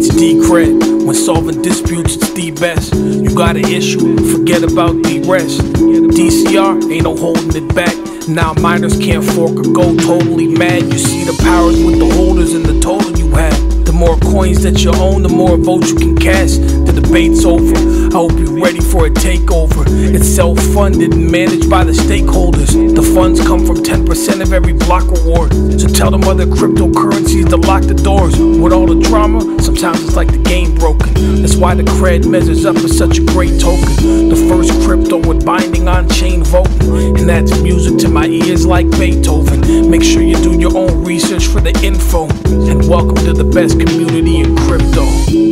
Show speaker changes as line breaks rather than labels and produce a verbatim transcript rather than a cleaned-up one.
It's Decred. When solving disputes, it's the best. You got an issue, forget about the rest. D C R, ain't no holding it back. Now minors can't fork or go totally mad. You see the powers with the holders and the total you had. The more coins that you own, the more votes you can cast. The debate's over, I hope you're ready for a takeover. It's self-funded and managed by the stakeholders. The funds come from ten percent of every block reward. So tell them other cryptocurrencies to lock the doors. With all the drama, sometimes it's like the game broken. That's why the cred measures up as such a great token. The first crypto with binding on-chain voting. And that's music to my ears like Beethoven. Make sure you do your own research for the info. And welcome to the best community in crypto.